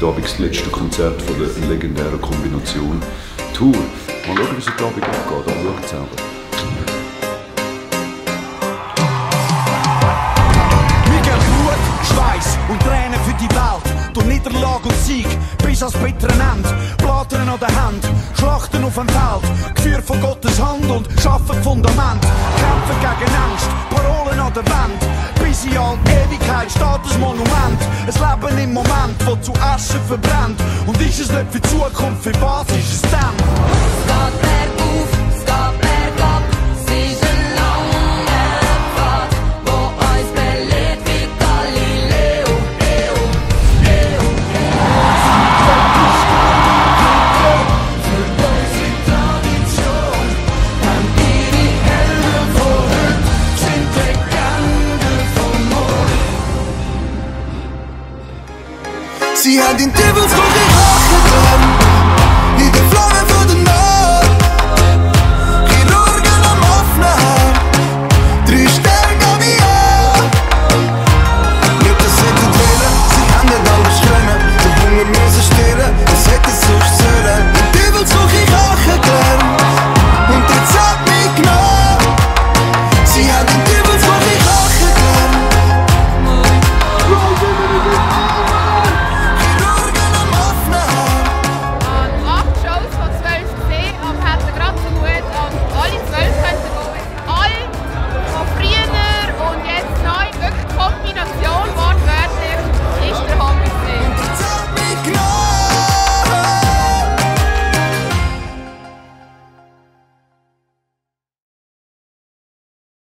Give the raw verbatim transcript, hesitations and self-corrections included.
Abend das letzte Konzert von der legendären Kombination Tour. Mal schauen, wie es heute Abend abgeht, aber schaut selber. Wir geben Blut, Schweiß und Tränen für die Welt. Durch Niederlage und Sieg bis ans bittere Ende. Blättern an der Hand, Schlachten auf dem Feld. Geführt von Gottes Hand und schaffen Fundament. Kämpfen gegen Angst, Parolen an der Wand. Bis in all Ewigkeit steht ein Monument. Ein Leben im Moment, das zu Asche verbrennt. Und ist es nicht für die Zukunft, für was ist es dann? Es geht bergauf, es geht bergab. Es ist ein langer Pfad, wo uns belehrt wie Galileo. Eo, Eo, für unsere Tradition haben ihre Helden von heute sind Legenden von morgen. Sie haben den Teufelsgrund